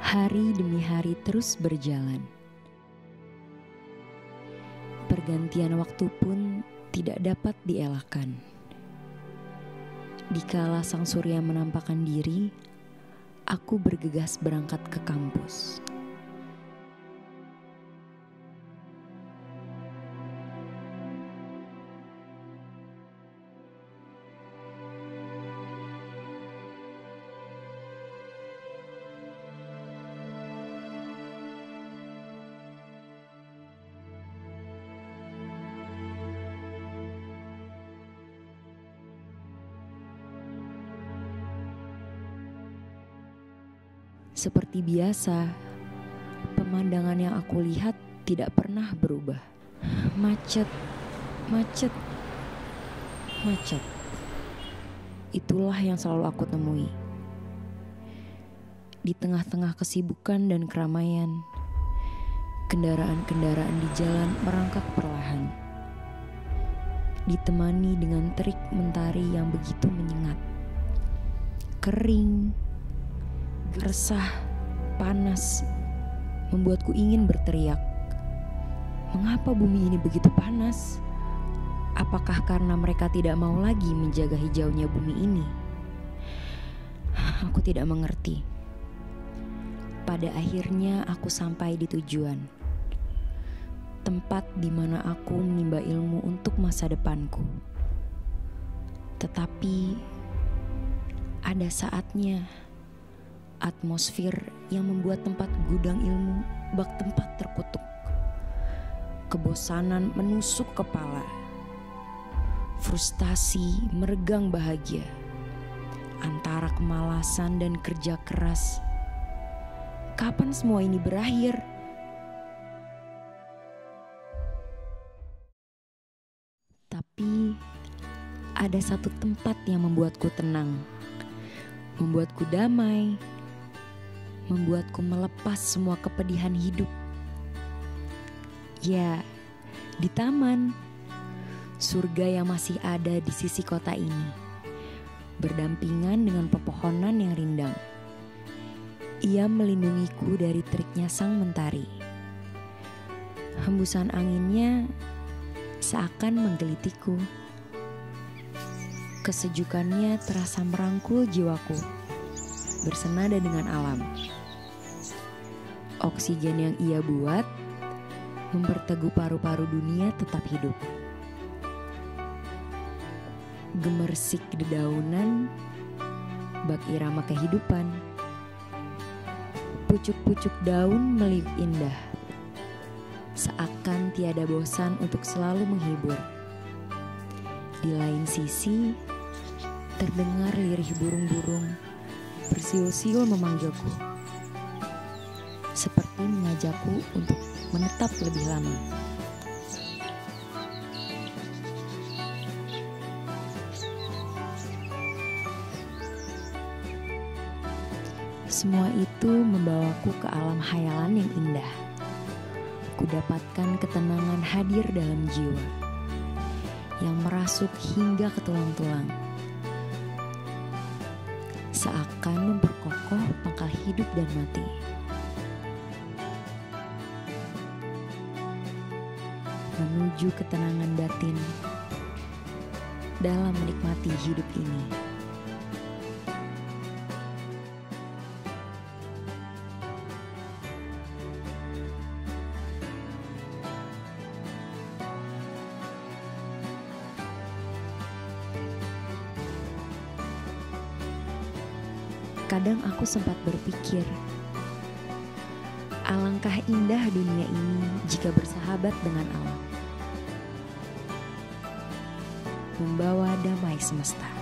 Hari demi hari terus berjalan. Pergantian waktu pun tidak dapat dielakkan. Dikala sang surya menampakkan diri, aku bergegas berangkat ke kampus. Seperti biasa, pemandangan yang aku lihat tidak pernah berubah. Macet, macet, macet. Itulah yang selalu aku temui. Di tengah-tengah kesibukan dan keramaian, kendaraan-kendaraan di jalan merangkak perlahan. Ditemani dengan terik mentari yang begitu menyengat. Kering, resah, panas, membuatku ingin berteriak. Mengapa bumi ini begitu panas? Apakah karena mereka tidak mau lagi menjaga hijaunya bumi ini? Aku tidak mengerti. Pada akhirnya aku sampai di tujuan. Tempat di mana aku menimba ilmu untuk masa depanku. Tetapi ada saatnya atmosfer yang membuat tempat gudang ilmu bak tempat terkutuk. Kebosanan menusuk kepala. Frustasi meregang bahagia. Antara kemalasan dan kerja keras. Kapan semua ini berakhir? Tapi ada satu tempat yang membuatku tenang. Membuatku damai. Membuatku melepas semua kepedihan hidup. Ya, di taman. Surga yang masih ada di sisi kota ini. Berdampingan dengan pepohonan yang rindang. Ia melindungiku dari teriknya sang mentari. Hembusan anginnya seakan menggelitiku. Kesejukannya terasa merangkul jiwaku. Bersenada dengan alam. Oksigen yang ia buat memperteguh paru-paru dunia tetap hidup. Gemersik dedaunan, bak irama kehidupan. Pucuk-pucuk daun meliuk indah, seakan tiada bosan untuk selalu menghibur. Di lain sisi, terdengar lirih burung-burung bersiul-siul memanggilku. Seperti mengajakku untuk menetap lebih lama. Semua itu membawaku ke alam khayalan yang indah. Kudapatkan ketenangan hadir dalam jiwa, yang merasuk hingga ke tulang-tulang. Seakan memperkokoh pangkal hidup dan mati. Menuju ketenangan batin dalam menikmati hidup ini. Kadang aku sempat berpikir, alangkah indah dunia ini jika bersahabat dengan alam. Membawa damai semesta.